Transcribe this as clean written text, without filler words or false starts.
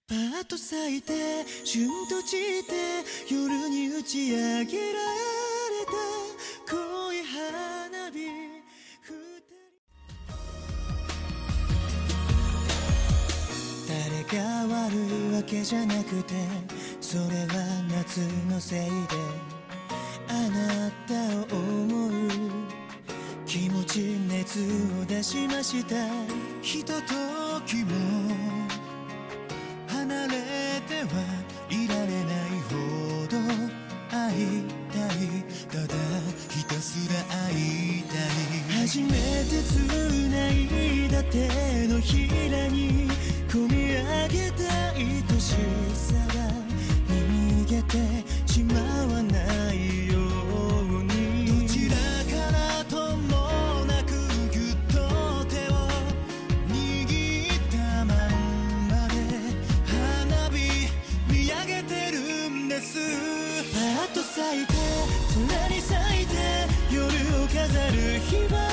パーッと咲いて旬と散って夜に打ち上げられた恋花火誰が悪いわけじゃなくてそれは夏のせいであなたを思う気持ち熱を出しましたひとときも離れてはいられないほど会いたいただひたすら会いたい初めて繋いだ手のひらに込み上げた愛しさが逃げてしまわないようにどちらからともなくぎゅっと手を握ったまんまで花火見上げてるんですパーッと咲いて空に咲いて夜を飾る日は